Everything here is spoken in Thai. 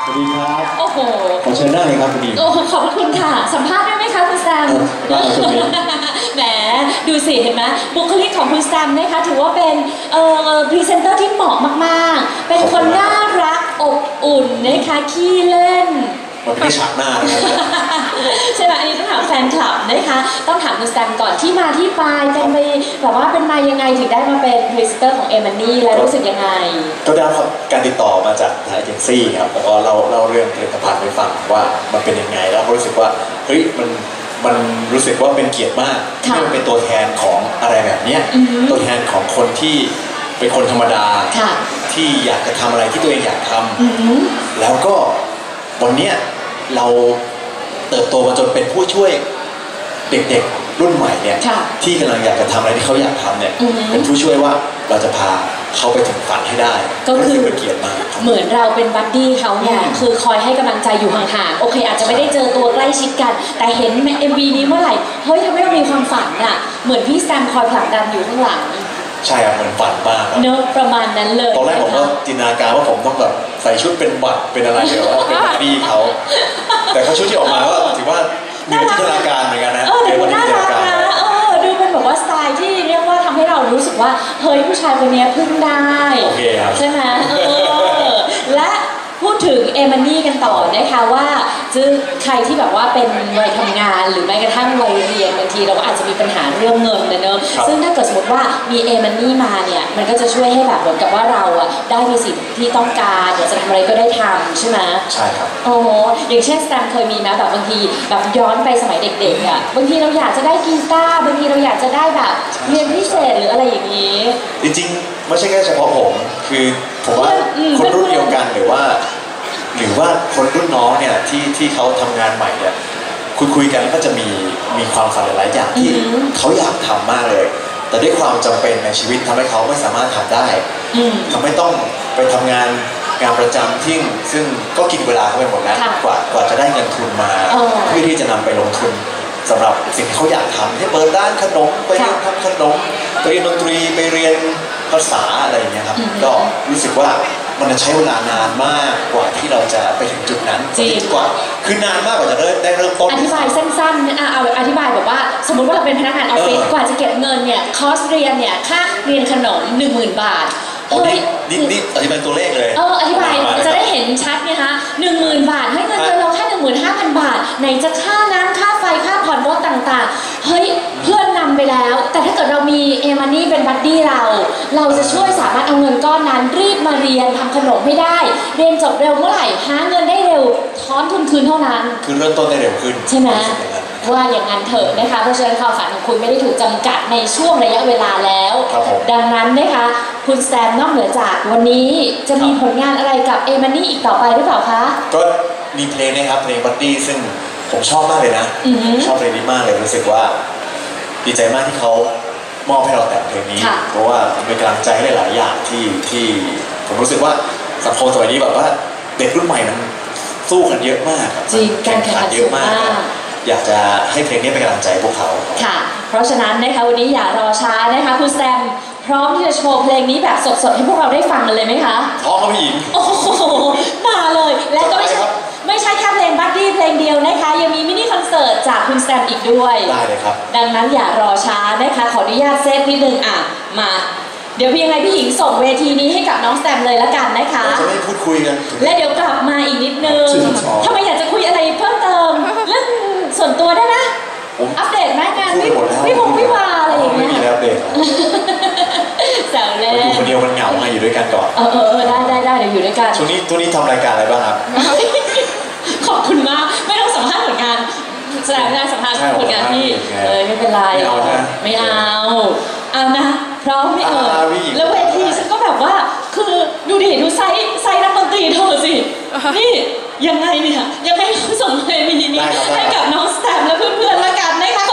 สวัสดีครับโอ้โหขอเชิญหน้าเลยครับคุณดีโอ้ขอบคุณค่ะสัมภาษณ์ได้ไหมคะคุณแซมแหมดูสิเห็นไหมบุคลิกของคุณแซมนะคะถือว่าเป็นพรีเซนเตอร์ที่เหมาะมากๆเป็นคนน่ารักอบอุ่นนะคะขี้เล่นมันไม่ฉากหน้าใช่ไหมอันนี้ต้องถามแฟนคลับนะคะต้องถามคุณแซมก่อนที่มาที่ไปเป็นไปแบบว่าเป็นมายังไงถึงได้มาเป็นพรีเซนเตอร์ของเอมันนี่แล้วรู้สึกยังไงก็ได้รับการติดต่อมาจากทางเอเจนซี่ครับแล้วก็เราเรื่องผลิตภัณฑ์ให้ฟังว่ามันเป็นยังไงแล้วรู้สึกว่าเฮ้ยมันรู้สึกว่าเป็นเกียรติมากที่มันเป็นตัวแทนของอะไรแบบนี้ตัวแทนของคนที่เป็นคนธรรมดาที่อยากจะทำอะไรที่ตัวเองอยากทำแล้วก็วันนี้เราเติบโตมาจนเป็นผู้ช่วยเด็กๆรุ่นใหม่เนี่ยที่กำลังอยากจะทำอะไรที่เขาอยากทำเนี่ยเป็นผู้ช่วยว่าเราจะพาเขาไปถึงฝันให้ได้ก็คือเป็นเกียรติมากเหมือนเราเป็นบัดดี้เขาเนี่ยคือคอยให้กำลังใจอยู่ห่างๆโอเคอาจจะไม่ได้เจอตัวใกล้ชิดกันแต่เห็น MV นี้เมื่อไหร่เฮ้ยทำให้เรามีความฝันอะเหมือนพี่แซมคอยผลักดันอยู่ข้างหลังใช่ครับเหมือนฝันมากเนอะประมาณนั้นเลยตอนแรกผมก็จินตนาการว่าผมต้องแบบใส่ชุดเป็นบัตรเป็นอะไรเดี๋ยวว่าเป็นบัดดี้เขาแต่เขาชุดที่ออกมาก็ถือว่ามีจินตนาการเหมือนกันนะเป็นจินตนาการนะดูเป็นแบบว่าสไตล์ที่เรียกว่าทำให้เรารู้สึกว่าเฮ้ยผู้ชายคนนี้พึ่งได้ใช่ไหมและพูดถึงเอมันนี่กันต่อนะคะว่าใครที่แบบว่าเป็นวัยทำงานหรือแม้กระทั่งวัยเรียนบางทีเราก็อาจจะมีปัญหาเรื่องเงินนะเนอะซึ่งถ้าเกิดสมมติว่ามีเอมันนี่มาเนี่ยมันก็จะช่วยให้แบบเหมือนกับว่าเราอะได้มีสิ่งที่ต้องการอยากจะทำอะไรก็ได้ทำใช่ไหมใช่ครับโอ้อย่างเช่นแซมเคยมีไหมแบบบางทีแบบย้อนไปสมัยเด็กๆอะบางทีเราอยากจะได้กีตาร์บางทีเราอยากจะได้แบบเรียนพิเศษหรืออะไรอย่างนี้จริงๆไม่ใช่แค่เฉพาะผมคือผมว่าคนรุ่นเดียวกันหรือว่าคนรุ่นน้องเนี่ยที่เขาทำงานใหม่เนี่ยคุยกันก็จะมีความฝันหลายอย่างที่เขาอยากทำมากเลยแต่ด้วยความจำเป็นในชีวิตทำให้เขาไม่สามารถทำได้ทำให้ต้องไปทำงานประจำที่ซึ่งก็กินเวลาเขาไปหมดแล้วกว่าจะได้เงินทุนมาเพื่อที่จะนำไปลงทุนสำหรับสิ่งที่เขาอยากทำให้เปิดร้านขนมไปเรียนทำขนมไปเรียนดนตรีไปเรียนภาษาอะไรอย่างเงี้ยครับก็รู้สึกว่ามันจะใช้เวลานานมากกว่าที่เราจะไปถึงจุดนั้นจริงกว่าคือนานมากกว่าจะได้เริ่มต้นอธิบายสั้นๆเอาอธิบายแบบว่าสมมติว่าเราเป็นพนักงานออฟฟิศกว่าจะเก็บเงินเนี่ยคอร์สเรียนเนี่ยค่าเรียนขนม 10,000 บาทนี่อธิบายตัวเลขเลยอธิบายจะได้เห็นชัดไงคะ 10,000 บาทให้เงินเดือนเราแค่ 15,000 บาทไหนจะค่าน้ำค่าไฟค่าผ่อนรถต่างๆเฮ้ยเพื่อนนำไปแล้วแต่ถ้าเกิดเรามีเอมันนี่เป็นบัดดี้เราจะช่วยสามารถเอาเงินก้อนนั้นรีบมาเรียนทำขนมให้ได้เรียนจบเร็วเมื่อไหร่หาเงินได้เร็วถอนทุนคืนเท่านั้นคือเริ่มต้นได้เร็วขึ้นใช่ไหมว่าอย่างนั้นเถอะนะคะเพราะฉะนั้นความฝันของคุณไม่ได้ถูกจำกัดในช่วงระยะเวลาแล้วดังนั้นนะคะคุณแซมนอกเหนือจากวันนี้จะมีผลงานอะไรกับเอมันนี่อีกต่อไปหรือเปล่าคะก็มีเพลงนะครับเพลงบัดดี้ซึ่งผมชอบมากเลยนะชอบเพลงนี้มากเลยรู้สึกว่าดีใจมากที่เขามอบให้เราแต่งเพลงนี้เพราะว่าเป็นกำลังใจให้หลายอย่างที่ผมรู้สึกว่าสังคมสมัยนี้แบบว่าเด็กรุ่นใหม่มันสู้กันเยอะมากจริงการแข่งขันเยอะมากอยากจะให้เพลงนี้เป็นกำลังใจพวกเขาค่ะเพราะฉะนั้นนะคะวันนี้อย่ารอช้านะคะคุณแซมพร้อมที่จะโชว์เพลงนี้แบบสดๆให้พวกเราได้ฟังกันเลยไหมคะพร้อมครับพี่หญิงโอ้โหมาเลยและก็ไม่ใช่แค่เพลงบัดดี้เพลงเดียวนะคะยังมีมินิคอนเสิร์ตจากคุณแซมอีกด้วยได้เลยครับดังนั้นอย่ารอช้านะคะขออนุญาตเซตนิดนึงมาเดี๋ยวยังไงพี่หญิงส่งเวทีนี้ให้กับน้องแซมเลยละกันนะคะจะได้พูดคุยกันและเดี๋ยวกลับมาอีกนิดนึงถ้าไม่อยากจะคุยอะไรเพิ่มเติมเรื่องส่วนตัวได้นะอัปเดตไหมงานวิวาอะไรอย่างเงี้ยไม่มีแล้วอัปเดตแซวเล่นอยู่คนเดียวมันเหงาไงอยู่ด้วยกันก่อนได้เดี๋ยวอยู่ด้วยกันช่วงนี้ทำรายการอะไรบ้างครับขอบคุณมากไม่ต้องสัมภาษณ์ผลงานแสดงงานสัมภาษณ์ผลงานที่ไม่เป็นไรไม่เอานะพร้อมไม่แล้วเวทีฉันก็แบบว่าคือดูไซส์นักดนตรีเธอสินี่ยังไงเนี่ยยังไงส่งเพลงนี้ให้กับน้องแซมและเพื่อนๆละกันนะคะ